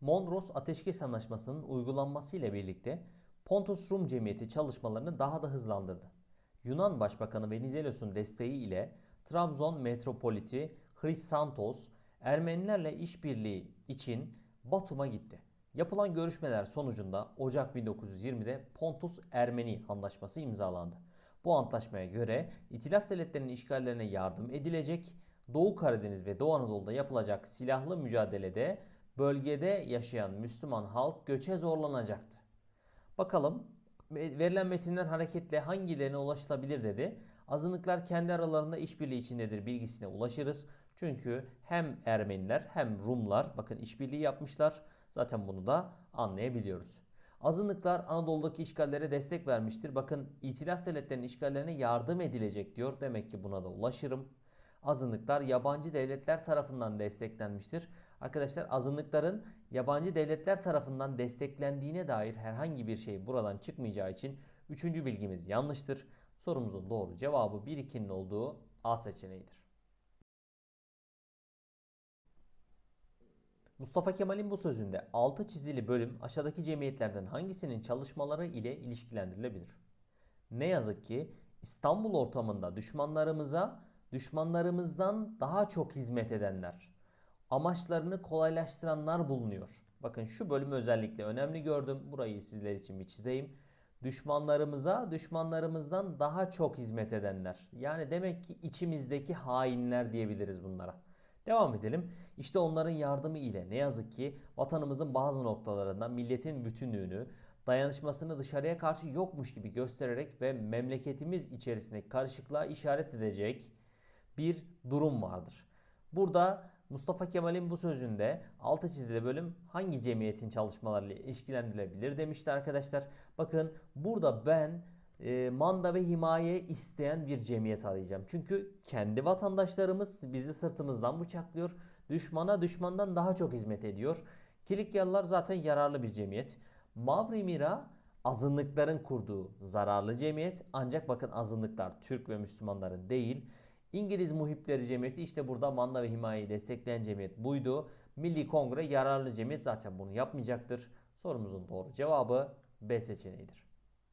Mondros Ateşkes Anlaşması'nın uygulanması ile birlikte Pontus Rum Cemiyeti çalışmalarını daha da hızlandırdı. Yunan Başbakanı Venizelos'un desteği ile Trabzon Metropoliti Hrissantos Ermenilerle işbirliği için Batum'a gitti. Yapılan görüşmeler sonucunda Ocak 1920'de Pontus Ermeni Anlaşması imzalandı. Bu antlaşmaya göre İtilaf Devletleri'nin işgallerine yardım edilecek, Doğu Karadeniz ve Doğu Anadolu'da yapılacak silahlı mücadelede bölgede yaşayan Müslüman halk göçe zorlanacaktı. Bakalım verilen metinden hareketle hangilerine ulaşılabilir dedi. Azınlıklar kendi aralarında işbirliği içindedir bilgisine ulaşırız. Çünkü hem Ermeniler hem Rumlar bakın işbirliği yapmışlar. Zaten bunu da anlayabiliyoruz. Azınlıklar Anadolu'daki işgallere destek vermiştir. Bakın İtilaf Devletleri'nin işgallerine yardım edilecek diyor. Demek ki buna da ulaşırım. Azınlıklar yabancı devletler tarafından desteklenmiştir. Arkadaşlar azınlıkların yabancı devletler tarafından desteklendiğine dair herhangi bir şey buradan çıkmayacağı için üçüncü bilgimiz yanlıştır. Sorumuzun doğru cevabı 1-2'nin olduğu A seçeneğidir. Mustafa Kemal'in bu sözünde altı çizili bölüm aşağıdaki cemiyetlerden hangisinin çalışmaları ile ilişkilendirilebilir? Ne yazık ki İstanbul ortamında düşmanlarımızdan daha çok hizmet edenler, amaçlarını kolaylaştıranlar bulunuyor. Bakın şu bölümü özellikle önemli gördüm. Burayı sizler için bir çizeyim. Düşmanlarımızdan daha çok hizmet edenler. Yani demek ki içimizdeki hainler diyebiliriz bunlara. Devam edelim. İşte onların yardımı ile ne yazık ki vatanımızın bazı noktalarında milletin bütünlüğünü, dayanışmasını dışarıya karşı yokmuş gibi göstererek ve memleketimiz içerisindeki karışıklığa işaret edecek bir durum vardır. Burada Mustafa Kemal'in bu sözünde altı çizili bölüm hangi cemiyetin çalışmalarıyla ilişkilendirilebilir demişti arkadaşlar. Bakın burada ben manda ve himaye isteyen bir cemiyet arayacağım. Çünkü kendi vatandaşlarımız bizi sırtımızdan bıçaklıyor. Düşmandan daha çok hizmet ediyor. Kilikyalılar zaten yararlı bir cemiyet. Mavri Mira azınlıkların kurduğu zararlı cemiyet. Ancak bakın azınlıklar Türk ve Müslümanların değil. İngiliz Muhipleri Cemiyeti işte burada manda ve himayeyi destekleyen cemiyet buydu. Milli Kongre yararlı cemiyet zaten bunu yapmayacaktır. Sorumuzun doğru cevabı B seçeneğidir.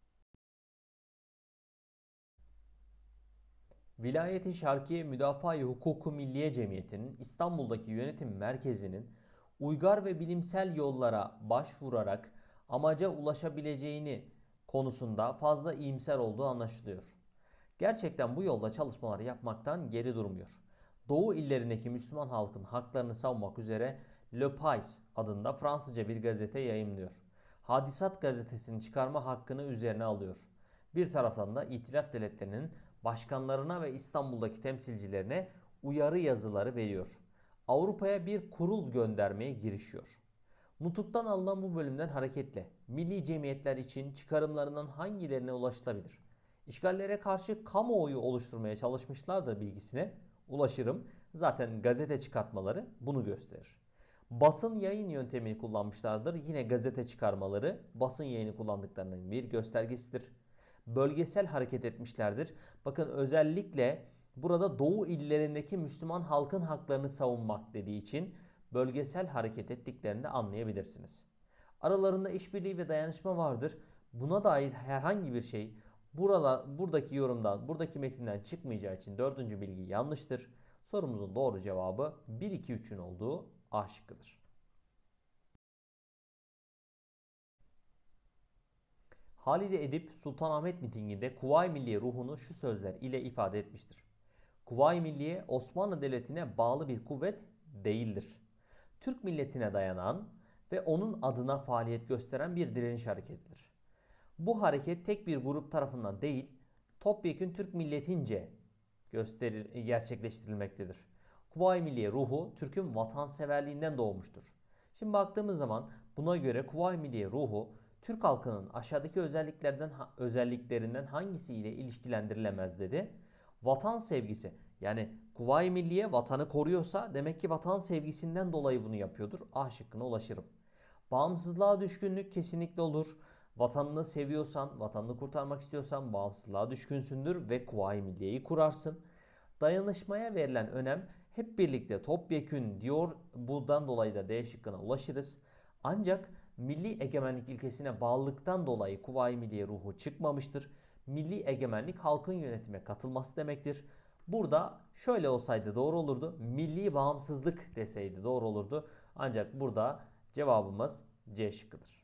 Vilayeti Şarkiye Müdafaa-i Hukuku Milliye Cemiyeti'nin İstanbul'daki yönetim merkezinin uygar ve bilimsel yollara başvurarak amaca ulaşabileceğini konusunda fazla iyimser olduğu anlaşılıyor. Gerçekten bu yolda çalışmalar yapmaktan geri durmuyor. Doğu illerindeki Müslüman halkın haklarını savunmak üzere Le Pais adında Fransızca bir gazete yayımlıyor. Hadisat gazetesini çıkarma hakkını üzerine alıyor. Bir taraftan da İtilaf Devletleri'nin başkanlarına ve İstanbul'daki temsilcilerine uyarı yazıları veriyor. Avrupa'ya bir kurul göndermeye girişiyor. Nutuk'tan alınan bu bölümden hareketle milli cemiyetler için çıkarımlarından hangilerine ulaşılabilir? İşgallere karşı kamuoyu oluşturmaya çalışmışlardır bilgisine ulaşırım. Zaten gazete çıkartmaları bunu gösterir. Basın yayın yöntemini kullanmışlardır. Yine gazete çıkarmaları basın yayını kullandıklarının bir göstergesidir. Bölgesel hareket etmişlerdir. Bakın özellikle burada Doğu illerindeki Müslüman halkın haklarını savunmak dediği için bölgesel hareket ettiklerini de anlayabilirsiniz. Aralarında işbirliği ve dayanışma vardır. Buna dair herhangi bir şey buradaki yorumdan, buradaki metinden çıkmayacağı için dördüncü bilgi yanlıştır. Sorumuzun doğru cevabı 1, 2, 3'ün olduğu A şıkkıdır. Halide Edip Sultanahmet mitinginde Kuvayi Milliye ruhunu şu sözler ile ifade etmiştir. Kuvayi Milliye Osmanlı Devleti'ne bağlı bir kuvvet değildir. Türk milletine dayanan ve onun adına faaliyet gösteren bir direniş hareketidir. Bu hareket tek bir grup tarafından değil, topyekün Türk milletince gerçekleştirilmektedir. Kuvayi Milliye ruhu Türk'ün vatanseverliğinden doğmuştur. Şimdi baktığımız zaman buna göre Kuvayi Milliye ruhu Türk halkının aşağıdaki özelliklerinden hangisiyle ilişkilendirilemez dedi. Vatan sevgisi. Yani Kuvayi Milliye vatanı koruyorsa demek ki vatan sevgisinden dolayı bunu yapıyordur. A şıkkına ulaşırım. Bağımsızlığa düşkünlük kesinlikle olur. Vatanını seviyorsan, vatanını kurtarmak istiyorsan bağımsızlığa düşkünsündür ve Kuvayi Milliye'yi kurarsın. Dayanışmaya verilen önem hep birlikte topyekün diyor. Bundan dolayı da D şıkkına ulaşırız. Ancak milli egemenlik ilkesine bağlılıktan dolayı Kuvayi Milliye ruhu çıkmamıştır. Milli egemenlik halkın yönetime katılması demektir. Burada şöyle olsaydı doğru olurdu. Milli bağımsızlık deseydi doğru olurdu. Ancak burada cevabımız C şıkkıdır.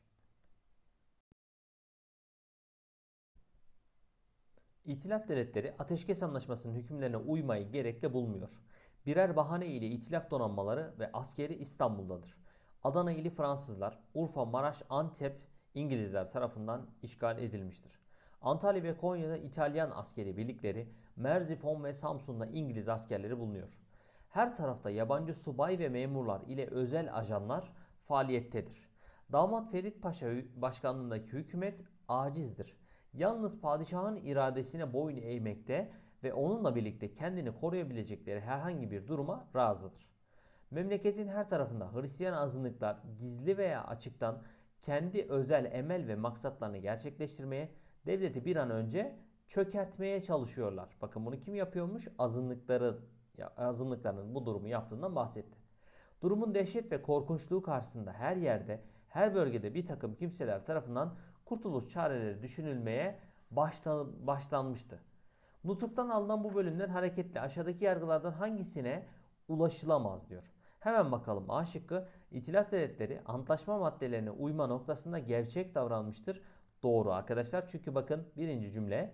İtilaf devletleri Ateşkes Anlaşması'nın hükümlerine uymayı gerekli bulmuyor. Birer bahane ile itilaf donanmaları ve askeri İstanbul'dadır. Adana ili Fransızlar, Urfa, Maraş, Antep İngilizler tarafından işgal edilmiştir. Antalya ve Konya'da İtalyan askeri birlikleri, Merzifon ve Samsun'da İngiliz askerleri bulunuyor. Her tarafta yabancı subay ve memurlar ile özel ajanlar faaliyettedir. Damat Ferit Paşa başkanlığındaki hükümet acizdir. Yalnız padişahın iradesine boyun eğmekte ve onunla birlikte kendini koruyabilecekleri herhangi bir duruma razıdır. Memleketin her tarafında Hristiyan azınlıklar gizli veya açıktan kendi özel emel ve maksatlarını gerçekleştirmeye, devleti bir an önce çökertmeye çalışıyorlar. Bakın bunu kim yapıyormuş? Azınlıkların bu durumu yaptığından bahsetti. Durumun dehşet ve korkunçluğu karşısında her yerde, her bölgede bir takım kimseler tarafından kurtuluş çareleri düşünülmeye başlanmıştı. Nutuk'tan alınan bu bölümden hareketle aşağıdaki yargılardan hangisine ulaşılamaz diyor. Hemen bakalım. A şıkkı, İtilaf devletleri antlaşma maddelerine uyma noktasında gevşek davranmıştır. Doğru arkadaşlar. Çünkü bakın birinci cümle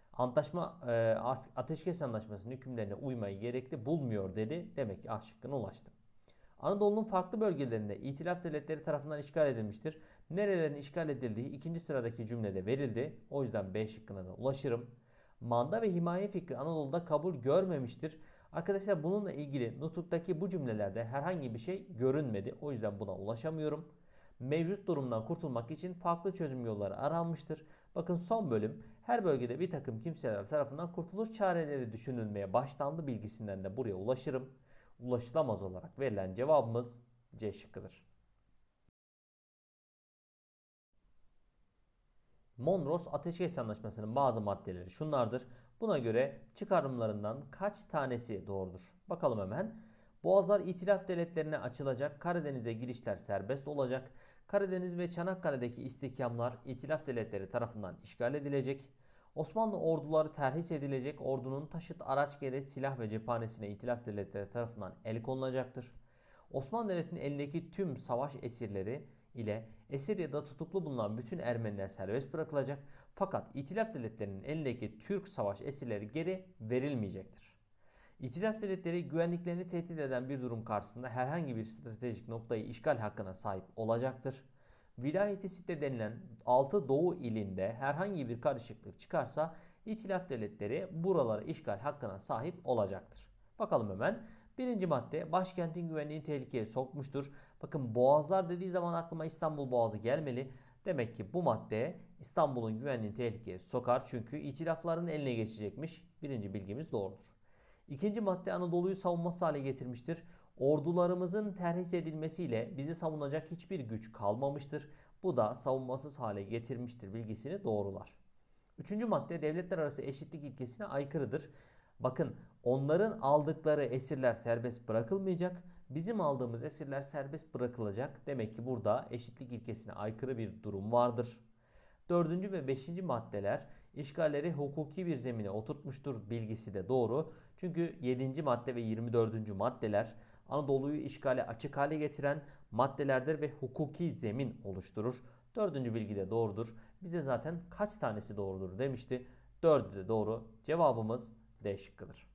ateşkes anlaşmasının hükümlerine uymayı gerekli bulmuyor dedi. Demek ki A şıkkına ulaştı. Anadolu'nun farklı bölgelerinde İtilaf devletleri tarafından işgal edilmiştir. Nerelerin işgal edildiği ikinci sıradaki cümlede verildi. O yüzden B şıkkına da ulaşırım. Manda ve himaye fikri Anadolu'da kabul görmemiştir. Arkadaşlar bununla ilgili Nutuk'taki bu cümlelerde herhangi bir şey görünmedi. O yüzden buna ulaşamıyorum. Mevcut durumdan kurtulmak için farklı çözüm yolları aranmıştır. Bakın son bölüm her bölgede bir takım kimseler tarafından kurtuluş çareleri düşünülmeye başlandı bilgisinden de buraya ulaşırım. Ulaşılamaz olarak verilen cevabımız C şıkkıdır. Mondros Ateşkes Anlaşması'nın bazı maddeleri şunlardır. Buna göre çıkarımlarından kaç tanesi doğrudur? Bakalım hemen. Boğazlar İtilaf devletlerine açılacak. Karadeniz'e girişler serbest olacak. Karadeniz ve Çanakkale'deki istihkamlar İtilaf devletleri tarafından işgal edilecek. Osmanlı orduları terhis edilecek. Ordunun taşıt, araç, gereç, silah ve cephanesine İtilaf devletleri tarafından el konulacaktır. Osmanlı Devleti'nin elindeki tüm savaş esirleri ile esir ya da tutuklu bulunan bütün Ermeniler serbest bırakılacak. Fakat İtilaf devletlerinin elindeki Türk savaş esirleri geri verilmeyecektir. İtilaf devletleri güvenliklerini tehdit eden bir durum karşısında herhangi bir stratejik noktayı işgal hakkına sahip olacaktır. Vilayeti Sitte denilen 6 Doğu ilinde herhangi bir karışıklık çıkarsa İtilaf devletleri buraları işgal hakkına sahip olacaktır. Bakalım hemen. Birinci madde başkentin güvenliğini tehlikeye sokmuştur. Bakın boğazlar dediği zaman aklıma İstanbul Boğazı gelmeli. Demek ki bu madde İstanbul'un güvenliğini tehlikeye sokar. Çünkü itilafların eline geçecekmiş. Birinci bilgimiz doğrudur. İkinci madde Anadolu'yu savunmasız hale getirmiştir. Ordularımızın terhis edilmesiyle bizi savunacak hiçbir güç kalmamıştır. Bu da savunmasız hale getirmiştir bilgisini doğrular. Üçüncü madde devletler arası eşitlik ilkesine aykırıdır. Bakın onların aldıkları esirler serbest bırakılmayacak. Bizim aldığımız esirler serbest bırakılacak. Demek ki burada eşitlik ilkesine aykırı bir durum vardır. Dördüncü ve beşinci maddeler işgalleri hukuki bir zemine oturtmuştur bilgisi de doğru. Çünkü 7. madde ve 24. maddeler Anadolu'yu işgale açık hale getiren maddelerdir ve hukuki zemin oluşturur. Dördüncü bilgi de doğrudur. Bize zaten kaç tanesi doğrudur demişti. Dördü de doğru. Cevabımız D şıkkıdır.